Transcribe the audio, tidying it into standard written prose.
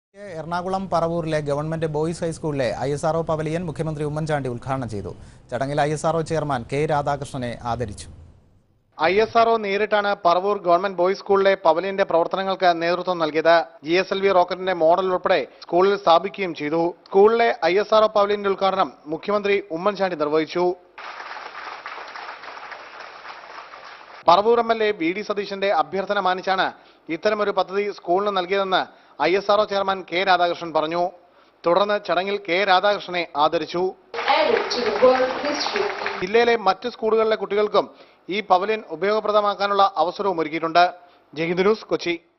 എറണാകുളം പറവൂരിലെ government boys ഹൈസ്കൂളിലെ ISRO pavilion മുഖ്യമന്ത്രി ഉമ്മൻചാണ്ടി ഉദ്ഘാടനം ചെയ്തു. ചടങ്ങിൽ ISRO ചെയർമാൻ കെ രാധാകൃഷ്ണനെ ആദരിച്ചു. ISRO നേരിട്ടാണ് പറവൂർ ഗവൺമെന്റ് ബോയ്സ് സ്കൂളിലെ പവലിയന്റെ പ്രവർത്തനങ്ങൾക്ക് നേതൃത്വം നൽകിയത്. GSLV റോക്കറ്റിന്റെ മോഡൽ ഉൾപ്പെടെ സ്കൂളിൽ സ്ഥാപിക്കുകയും ചെയ്തു. സ്കൂളിലെ ISRO പവലിയന്റെ ഉദ്ഘാടനം മുഖ്യമന്ത്രി ഉമ്മൻചാണ്ടി നിർവഹിച്ചു. പറവൂർ MLA VD സതീശന്റെ അഭ്യർത്ഥന മാനിച്ചാണ് ഇത്തരമൊരു പദ്ധതി സ്കൂളിന് നൽകിയതെന്ന് ISRO ചെയർമാൻ കെ രാധാകൃഷ്ണൻ പറഞ്ഞു. തുടർന്ന് ചടങ്ങിൽ കെ രാധാകൃഷ്ണനെ ആദരിച്ചു. ജില്ലയിലെ മറ്റ് സ്കൂളുകളിലെ കുട്ടികൾക്കും ഈ പവലിയൻ ഉപയോഗപ്രദമാക്കാനുള്ള അവസരവും ഒരുക്കിയിട്ടുണ്ട്. ജയ്ഹിന്ദ് ന്യൂസ്, കൊച്ചി.